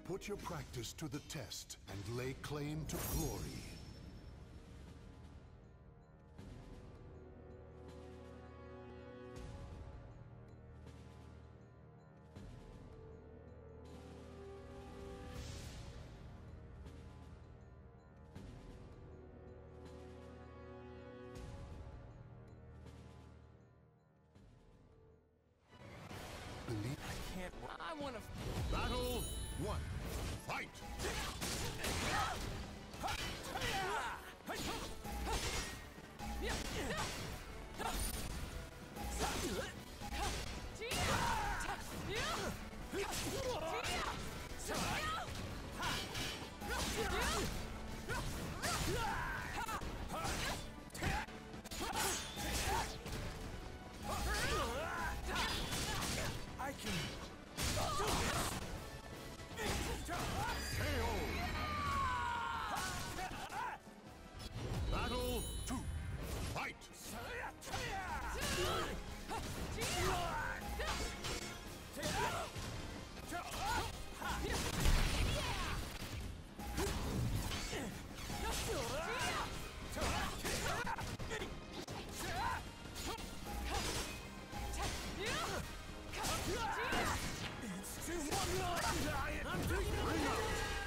Put your practice to the test and lay claim to glory. I want to... Battle 1. Fight! I can... KO! Battle 2. Fight! It's too much! I'm taking it!